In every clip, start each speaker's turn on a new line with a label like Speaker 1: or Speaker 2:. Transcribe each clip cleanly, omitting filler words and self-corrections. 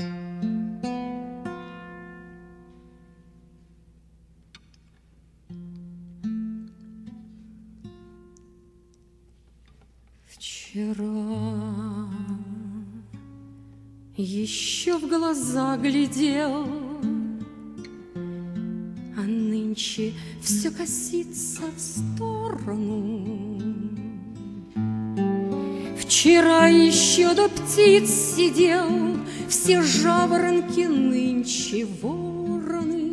Speaker 1: Вчера еще в глаза глядел, а нынче все косится в сторону. Вчера еще до птиц сидел, все жаворонки нынче вороны.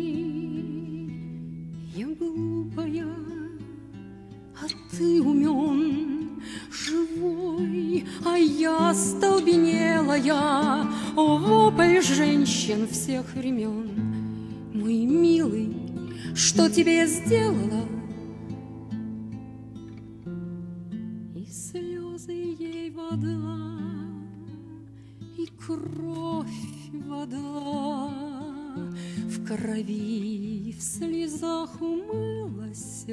Speaker 1: Я глупая, а ты умен, живой, а я остолбенелая, вопль женщин всех времен. Мой милый, что тебе я сделала? И слезы ей вода, и кровь вода, в крови, в слезах умылась.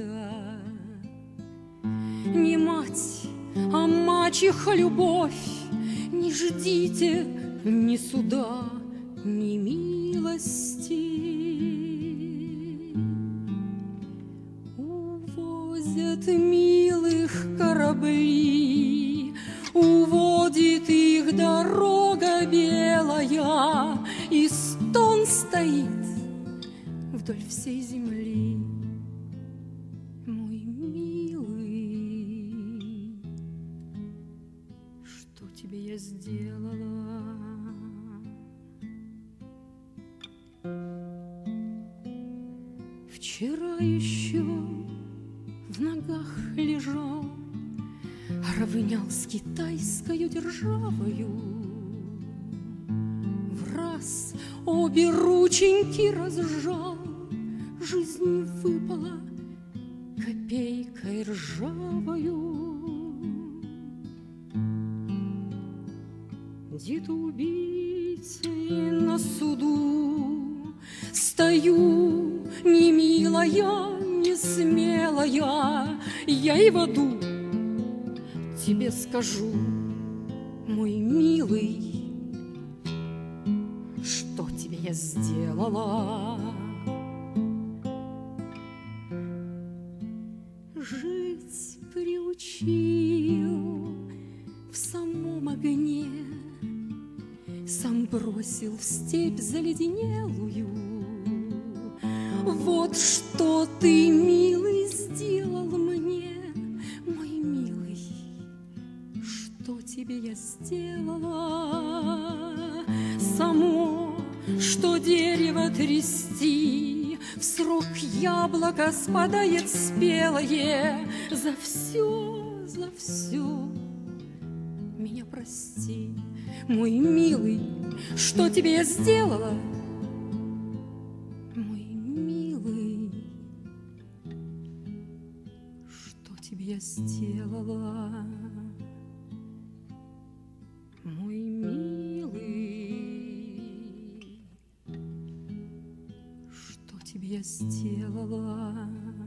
Speaker 1: Не мать, а мачеха любовь, не ждите ни суда, ни милости. Увозят милых корабли, уводит их дорога белая, и стон стоит вдоль всей земли. Мой милый, что тебе я сделала? Вчера еще в ногах лежал, равнял с китайскою державою. Враз обе рученьки разжал, жизнь выпала копейкой ржавою. Дед убийцей на суду стою, не милая, не смелая, я и в аду тебе скажу, мой милый, что тебе я сделала. Жить приучил в самом огне, сам бросил в степь заледенелую. Вот что ты, милый, сделал мне, мой милый, что тебе я сделала? Само, что дерево трясти, в срок яблоко спадает спелое. За все меня прости, мой милый, что тебе я сделала? Мой милый, что тебе я сделала? Мой милый, что тебе я сделала?